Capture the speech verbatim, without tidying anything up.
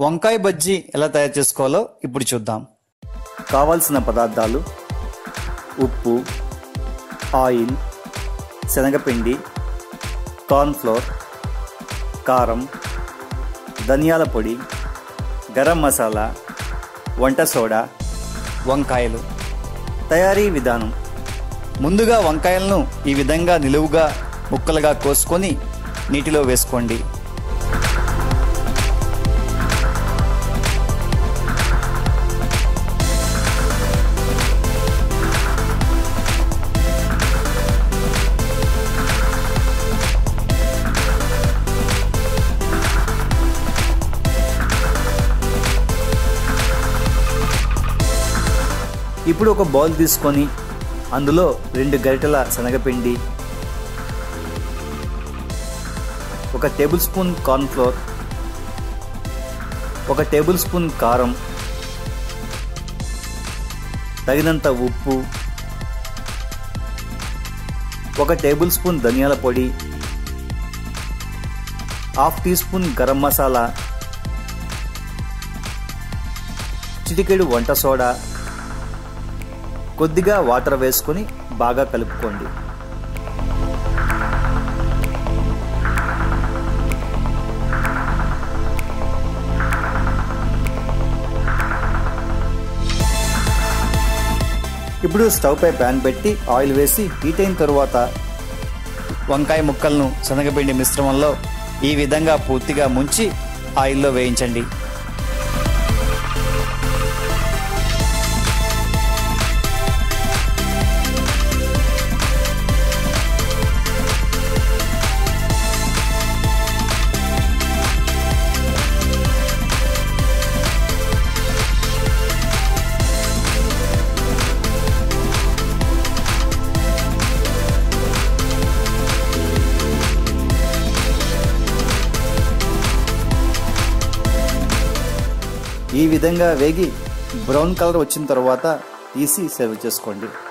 వంకాయ బజ్జీ ఎలా తయారు చేసుకోవాలో ఇప్పుడు చూద్దాం. కావాల్సిన పదార్థాలు: ఉప్పు, ఆయిల్, శనగపిండి, కార్న్ఫ్లోర్, కారం, ధనియాల పొడి, గరం మసాలా, వంట సోడా, వంకాయలు. తయారీ విధానం: ముందుగా వంకాయలను ఈ విధంగా నిలువుగా ముక్కలుగా కోసుకొని నీటిలో వేసుకోండి. ఇప్పుడు ఒక బౌల్ తీసుకొని అందులో రెండు గరిటెల శనగపిండి, ఒక టేబుల్ స్పూన్ కార్న్ఫ్లోర్, ఒక టేబుల్ స్పూన్ కారం, తగినంత ఉప్పు, ఒక టేబుల్ స్పూన్ ధనియాల పొడి, half teaspoon garam masala, చిటికెడు వంట సోడా, కొద్దిగా వాటర్ వేసుకొని బాగా కలుపుకోండి. ఇప్పుడు స్టవ్ పై ప్యాన్ పెట్టి ఆయిల్ వేసి హీట్ అయిన తరువాత వంకాయ ముక్కలను శనగపిండి మిశ్రమంలో ఈ విధంగా పూర్తిగా ముంచి ఆయిల్లో వేయించండి. ఈ విధంగా వేగి బ్రౌన్ కలర్ వచ్చిన తర్వాత తీసి సర్వ్ చేసుకోండి.